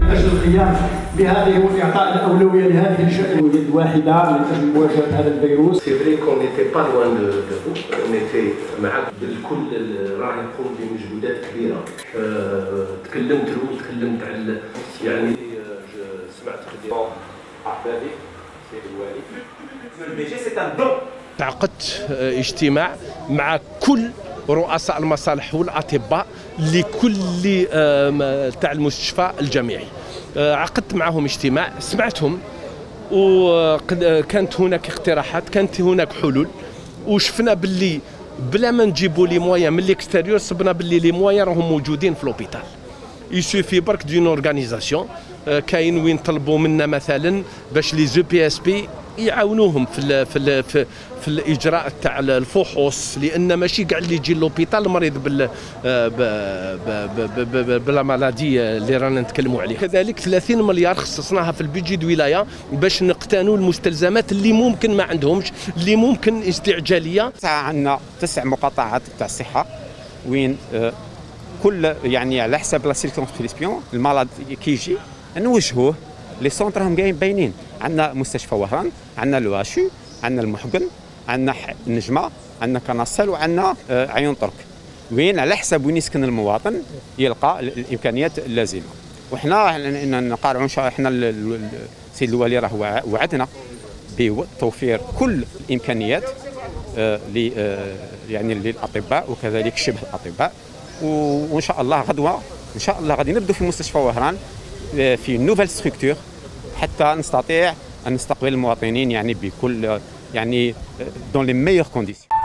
من اجل القيام بهذه واعطاء الاولويه لهذه اليد الواحده من اجل مواجهه هذا الفيروس. سي فري كون نيتي با لوان دو فو، نيتي معك بالكل راه يقوم بمجهودات كبيره. تكلمت على يعني سمعت خدمه احبابي سيد الوالي. البي جي سي ان دون. عقدت اجتماع مع كل رؤساء المصالح والاطباء لكل تاع المستشفى الجامعي. عقدت معهم اجتماع، سمعتهم، وكانت هناك اقتراحات، كانت هناك حلول، وشفنا باللي بلا ما نجيبوا لي مويا من الاكستيريور صبنا باللي لي مويا راهم موجودين في لوبيتال. يسوفي برك دون اورغانيزاسيون. كاين وين طلبوا منا مثلا باش لي زو بي اس بي يعاونوهم في الاجراء تاع الفحوص، لان ماشي كاع اللي يجي لوبيتال المريض بلا مالادي اللي رانا نتكلموا عليه. كذلك 30 مليار خصصناها في البيجي د ولايه باش نقتنوا المستلزمات اللي ممكن ما عندهمش، اللي ممكن استعجاليه. عندنا 9 مقاطعات تاع الصحه وين كل يعني على حسب لا سيركونسكريبسيون المرض كيجي نوجهوه لي سونتر هم جايين باينين. عندنا مستشفى وهران، عندنا الواشي، عندنا المحقن، عندنا النجمه، عندنا كناصل، وعندنا عيون ترك، وين على حسب وين يسكن المواطن يلقى الامكانيات اللازمه. وحنا نقارعوا ان شاء الله. حنا السيد الوالي راه وعدنا بتوفير كل الامكانيات يعني للاطباء وكذلك شبه الاطباء. وان شاء الله غدوه ان شاء الله غادي نبداو في مستشفى وهران في نوفيل ستركتور حتى نستطيع ان نستقبل المواطنين يعني بكل يعني دون لي ميور كونديسيون.